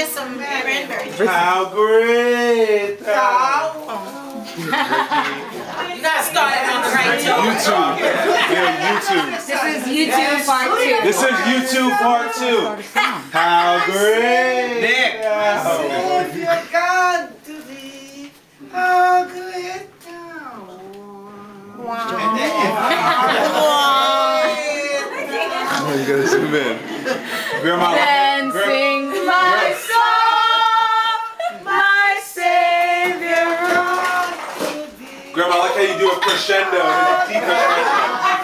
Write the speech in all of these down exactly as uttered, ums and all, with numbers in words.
get some cranberry. How great! How? You gotta start it on the right tone. YouTube. Yeah, YouTube. This is YouTube part two. This is YouTube part two. How great! Nick. Savior God to thee, how great thou art. Oh, you gotta zoom in. Grandma. Then Grandma. sing my song, my Savior. Grandma, I like how you do a crescendo and a T crescendo.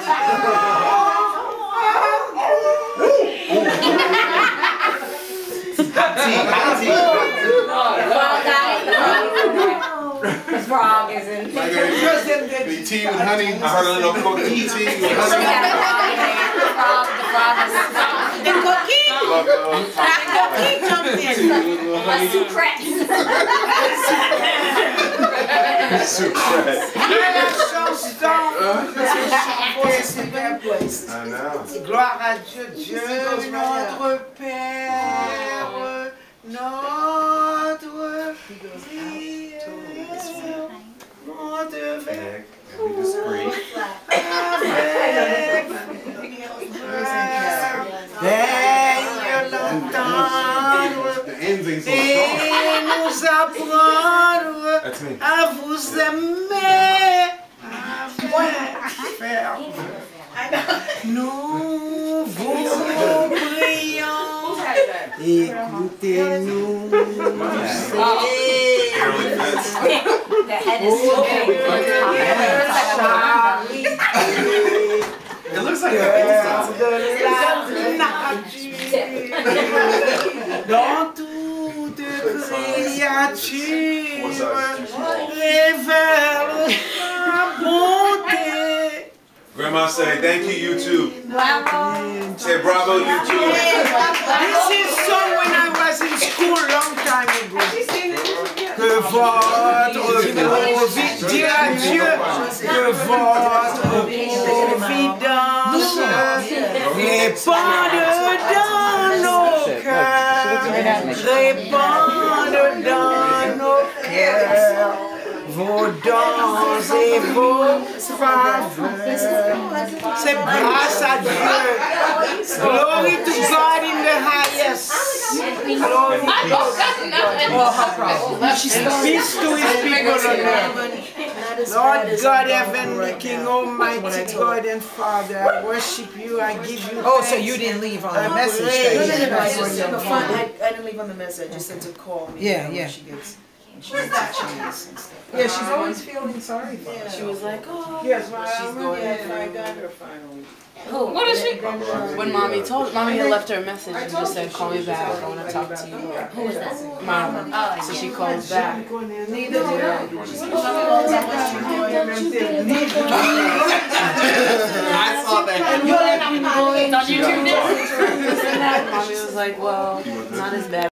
Well, guys, the frog is in. The tea with honey. I heard a little cookie. Tea with We got honey. a frog in there. The frog, the frog is. The cookie? The cookie jumped in. A sucrette. Sucrette. I am so stoned. Voice in their place. I know. Gloire à Dieu, Dieu notre Père, notre prière, notre Nick, be discreet. Veille l'entendre The ends ain't so et strong. nous apprendre That's me. à vous aimer, à vous faire. Nous vous prions, écoutez-nous. The head is so big. It looks like a pizza. De la nature, dans toute créature, révèle la bonté. Grandma say, thank you, YouTube. Bravo. Say bravo, YouTube. This is song when I was in school long time ago. Que votre providence, dire à Dieu, que votre providence répande dans nos cœurs, répande dans nos cœurs, vos dons et vos faveurs. C'est grâce à Dieu. Glory to God in the highest. Glory to God. And peace to his people on earth. Lord God, Heavenly King, Almighty God and Father, I worship you, I give you Oh, so thanks. you didn't leave on the I message praise stage. you. No, no, no, I just, no, fine, I, I didn't leave on the message, I just said to call me. Yeah, you know, yeah. When she gets, when she gets a chance and stuff. Yeah, she's always feeling sorry for Yeah, us. she was like, oh, Yes, well, she's I'm going ready. in, I got her finally. What is she? When mommy told, mommy had left her a message and just said, call me back, I want to talk to you. Who was that? Mom. Oh, So she calls back. Neither did I. I saw that. It's on YouTube now. Mommy was like, well, not as bad.